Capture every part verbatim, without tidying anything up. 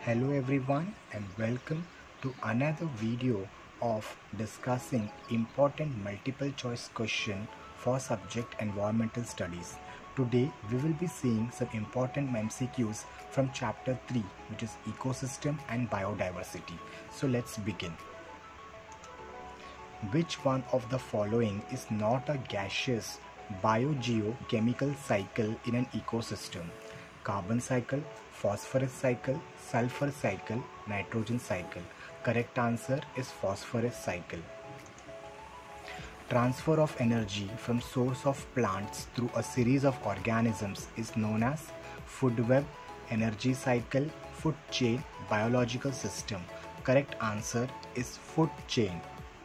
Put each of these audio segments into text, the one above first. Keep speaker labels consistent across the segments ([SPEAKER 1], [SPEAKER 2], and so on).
[SPEAKER 1] Hello everyone and welcome to another video of discussing important multiple choice question for subject environmental studies. Today we will be seeing some important M C Qs from chapter three, which is ecosystem and biodiversity. So let's begin. Which one of the following is not a gaseous biogeochemical cycle in an ecosystem? Carbon cycle, phosphorus cycle, sulfur cycle, nitrogen cycle. Correct answer is phosphorus cycle. Transfer of energy from source of plants through a series of organisms is known as food web, energy cycle, food chain, biological system. Correct answer is food chain.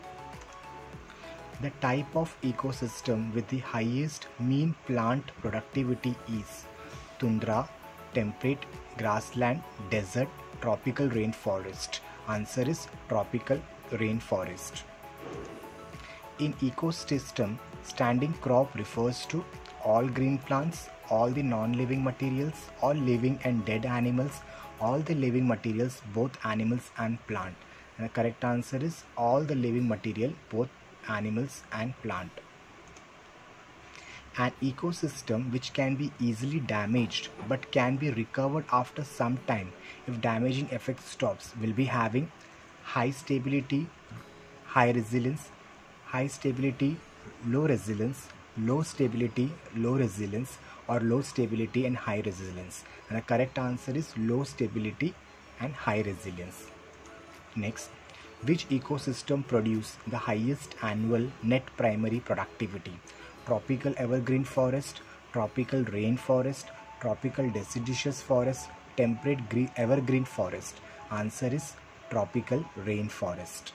[SPEAKER 1] The type of ecosystem with the highest mean plant productivity is tundra, temperate, grassland, desert, tropical rainforest. Answer is tropical rainforest. In ecosystem, standing crop refers to all green plants, all the non-living materials, all living and dead animals, all the living materials, both animals and plant. And the correct answer is all the living material, both animals and plant. An ecosystem which can be easily damaged but can be recovered after some time if damaging effect stops will be having high stability, high resilience, high stability, low resilience, low stability, low resilience, or low stability and high resilience. And the correct answer is low stability and high resilience. Next, which ecosystem produce the highest annual net primary productivity? Tropical evergreen forest, tropical rainforest, tropical deciduous forest, temperate evergreen forest. Answer is tropical rainforest.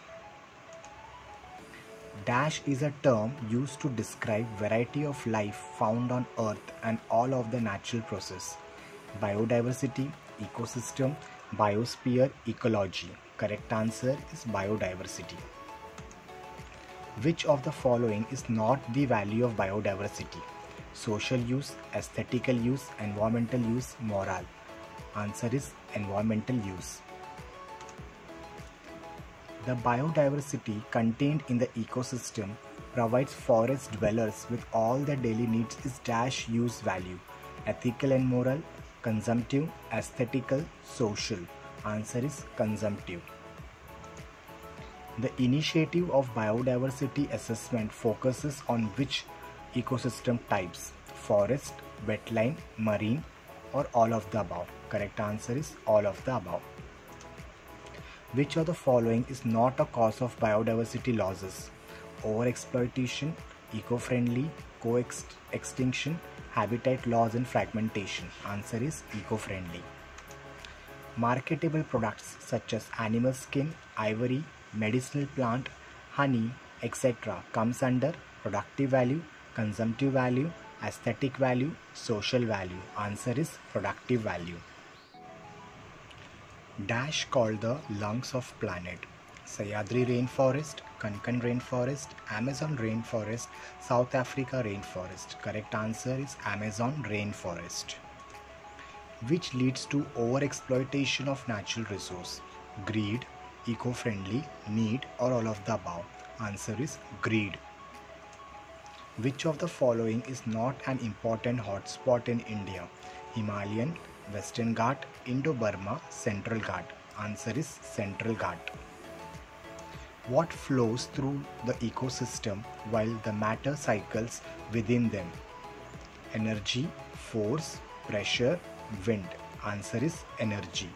[SPEAKER 1] Dash is a term used to describe variety of life found on earth and all of the natural process. Biodiversity, ecosystem, biosphere, ecology. Correct answer is biodiversity. Which of the following is not the value of biodiversity? Social use, aesthetical use, environmental use, moral. Answer is environmental use. The biodiversity contained in the ecosystem provides forest dwellers with all their daily needs is dash use value. Ethical and moral, consumptive, aesthetical, social. Answer is consumptive. The initiative of biodiversity assessment focuses on which ecosystem types? Forest, wetland, marine, or all of the above? Correct answer is all of the above. Which of the following is not a cause of biodiversity losses? Overexploitation, eco-friendly, co-extinction, habitat loss and fragmentation. Answer is eco-friendly. Marketable products such as animal skin, ivory, medicinal plant, honey, et cetera comes under productive value, consumptive value, aesthetic value, social value. Answer is productive value. Dash called the lungs of planet. Sayadri rainforest, Konkan rainforest, Amazon rainforest, South Africa rainforest. Correct answer is Amazon rainforest. Which leads to overexploitation of natural resource? Greed, eco-friendly, need, or all of the above? Answer is greed. Which of the following is not an important hotspot in India? Himalayan, Western Ghat, Indo-Burma, Central Ghat. Answer is Central Ghat. What flows through the ecosystem while the matter cycles within them? Energy, force, pressure, wind. Answer is energy.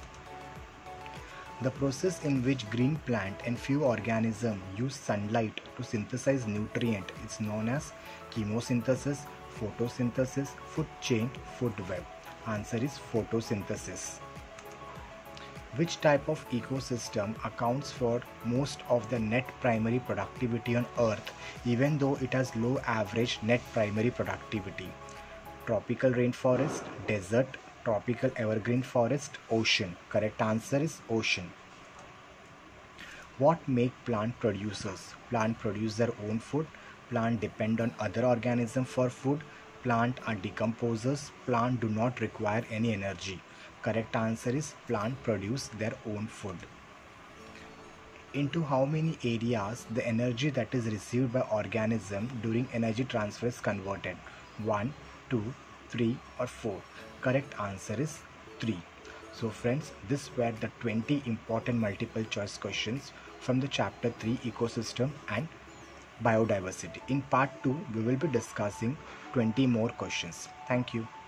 [SPEAKER 1] The process in which green plant and few organisms use sunlight to synthesize nutrient is known as chemosynthesis, photosynthesis, food chain, food web. Answer is photosynthesis. Which type of ecosystem accounts for most of the net primary productivity on Earth even though it has low average net primary productivity? Tropical rainforest, desert, tropical evergreen forest, ocean. Correct answer is ocean. What make plant producers? Plant produce their own food. Plant depend on other organisms for food. Plant are decomposers. Plant do not require any energy. Correct answer is plant produce their own food. Into how many areas the energy that is received by organism during energy transfer is converted? one, two, three or four? Correct answer is three. So friends, this were the twenty important multiple choice questions from the chapter three ecosystem and biodiversity. In part two, we will be discussing twenty more questions. Thank you.